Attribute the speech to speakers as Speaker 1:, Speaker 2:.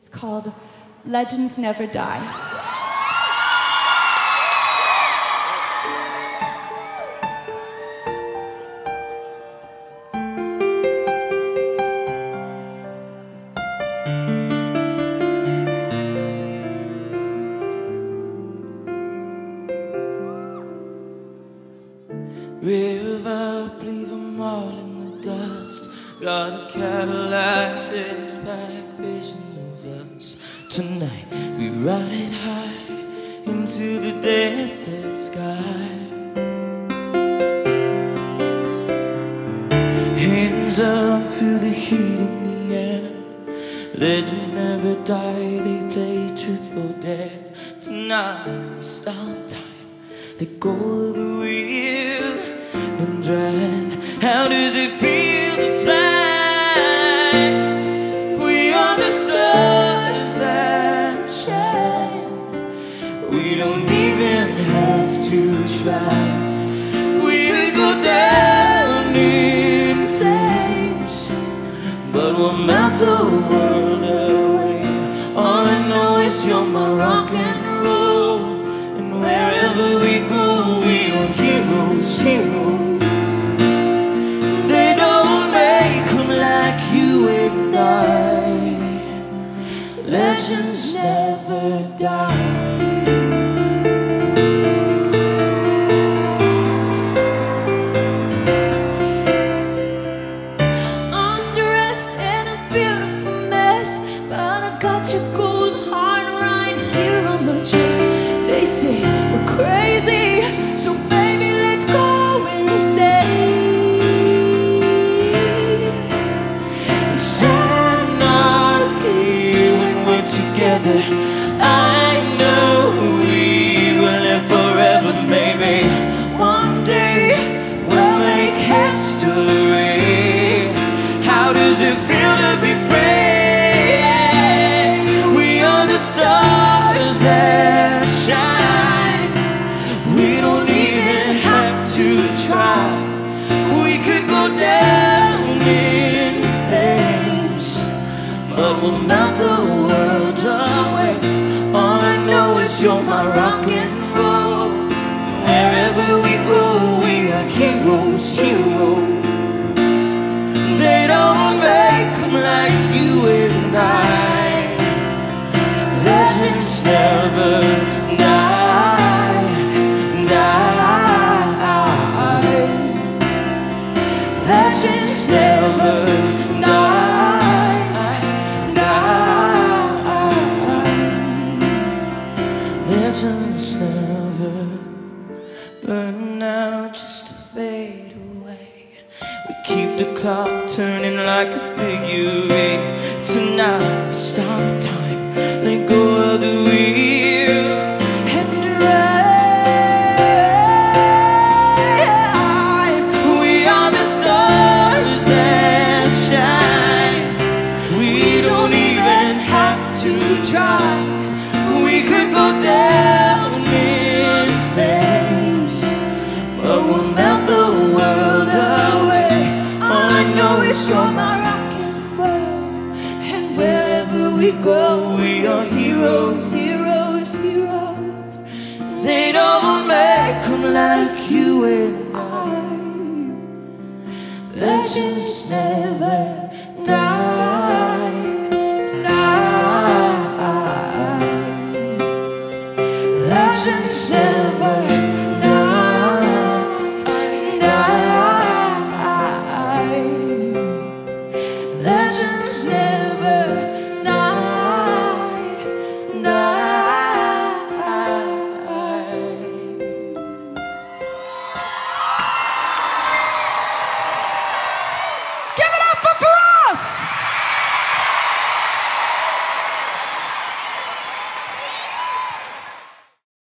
Speaker 1: It's called Legends Never Die.
Speaker 2: River, leave them all in the dust. Got a Cadillac, six-pack vision of us. Tonight we ride high into the desert sky. Hands up, feel the heat in the air. Legends never die, they play truth or dare. Tonight we stop time, let go of the wheel and drive. How does it feel to fly? We are the stars that shine. We don't even have to try. We could go down in flames, but we'll melt the world away. All I know is you're my rock and roll, and wherever we go, we are heroes, heroes. They don't make them like you and I. Legends never die. I'm dressed in a beautiful mess, but I got your gold heart right here on my chest. They say we're crazy, so baby, let's go insane. It's anarchy when we're together. I know we will live forever. Maybe one day we'll make history. How does it feel to be free? We are the stars that shine. We don't even have to try. We could go down in flames, but we'll melt the world away. All I know is you're my rock and roll. Wherever we go, we are heroes, heroes. They don't make them like you and I. Legends never die, die. Legends never die, die. Legends never burn out just to fade away. We keep the clock turning like a figure eight. Tonight, stop time, let go of the wheel and drive. We are the stars that shine. We don't even have to try. We could go down in flames, but we'll melt the world away. All I know is you're my rock and roll, and wherever we go, we are heroes, heroes, heroes. They don't make them like you and I. Legends never die.